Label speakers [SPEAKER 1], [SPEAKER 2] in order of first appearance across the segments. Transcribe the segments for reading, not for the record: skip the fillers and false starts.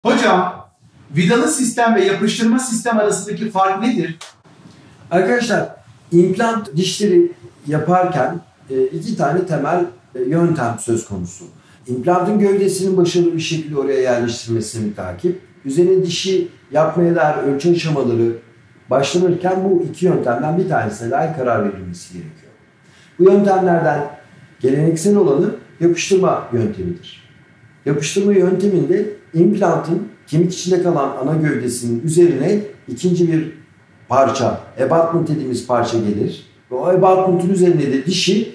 [SPEAKER 1] Hocam, vidalı sistem ve yapıştırma sistem arasındaki fark nedir?
[SPEAKER 2] Arkadaşlar, implant dişleri yaparken iki tane temel yöntem söz konusu. İmplantın gövdesinin başarılı bir şekilde oraya yerleştirilmesini takip, üzerine dişi yapmaya dair ölçü aşamaları başlanırken bu iki yöntemden bir tanesine dair karar verilmesi gerekiyor. Bu yöntemlerden geleneksel olanı yapıştırma yöntemidir. Yapıştırma yönteminde implantın kemik içinde kalan ana gövdesinin üzerine ikinci bir parça, abutment dediğimiz parça gelir. Ve o abutment'ın üzerine de dişi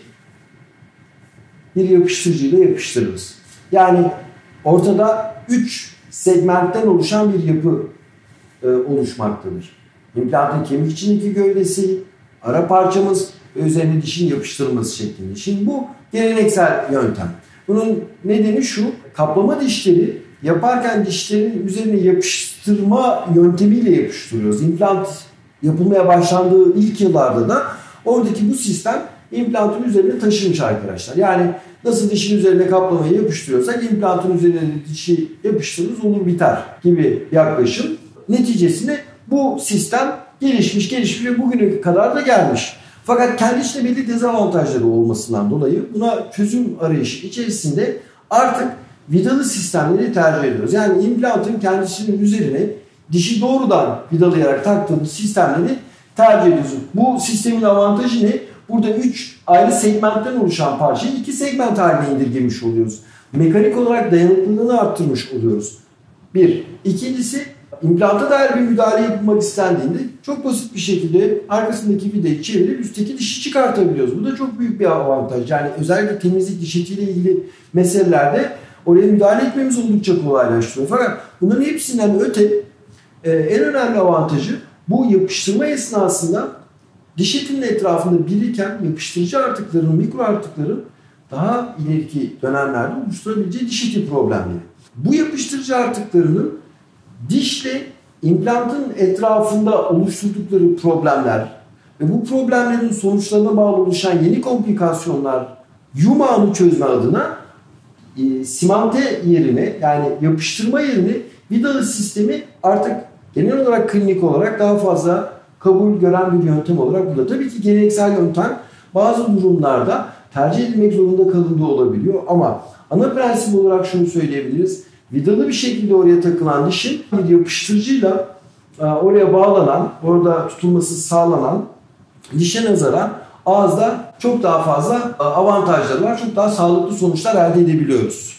[SPEAKER 2] bir yapıştırıcıyla yapıştırırız. Yani ortada 3 segmentten oluşan bir yapı oluşmaktadır. İmplantın kemik içindeki gövdesi, ara parçamız ve üzerine dişin yapıştırılması şeklinde. Şimdi bu geleneksel yöntem. Bunun nedeni şu, kaplama dişleri yaparken dişlerin üzerine yapıştırma yöntemiyle yapıştırıyoruz. İmplant yapılmaya başlandığı ilk yıllarda da oradaki bu sistem implantın üzerine taşınmış arkadaşlar. Yani nasıl dişin üzerine kaplamayı yapıştırıyorsak implantın üzerine dişi yapıştırırız, olur biter gibi yaklaşım. Neticesinde bu sistem gelişmiş ve bugüne kadar da gelmiş. Fakat kendi içinde belli dezavantajları olmasından dolayı buna çözüm arayışı içerisinde artık vidalı sistemleri tercih ediyoruz. Yani implantın kendisinin üzerine dişi doğrudan vidalayarak taktığımız sistemleri tercih ediyoruz. Bu sistemin avantajı ne? Burada 3 ayrı segmentten oluşan parçayı 2 segment haline indirgemiş oluyoruz. Mekanik olarak dayanıklılığını arttırmış oluyoruz. Bir. İkincisi, implanta dair bir müdahale yapılmak istendiğinde çok basit bir şekilde arkasındaki vidayı çevirip üstteki dişi çıkartabiliyoruz. Bu da çok büyük bir avantaj. Yani özellikle temizlik, diş etiyle ilgili meselelerde oraya müdahale etmemiz oldukça kolaylaştırıyor. Fakat bunların hepsinden öte en önemli avantajı bu yapıştırma esnasında diş etinin etrafında biriken yapıştırıcı artıkların, mikro artıkların daha ileriki dönemlerde oluşturabileceği diş eti problemleri. Bu yapıştırıcı artıklarının dişle implantın etrafında oluşturdukları problemler ve bu problemlerin sonuçlarına bağlı oluşan yeni komplikasyonlar yumağını çözme adına simante yerine, yani yapıştırma yerine vidalı sistemi artık genel olarak klinik olarak daha fazla kabul gören bir yöntem olarak burada. Tabii ki geleneksel yöntem bazı durumlarda tercih edilmek zorunda kalındığı olabiliyor ama ana prensip olarak şunu söyleyebiliriz. Vidalı bir şekilde oraya takılan dişin bir yapıştırıcıyla oraya bağlanan, orada tutulması sağlanan dişe nazaran ağızda çok daha fazla avantajları var. Çok daha sağlıklı sonuçlar elde edebiliyoruz.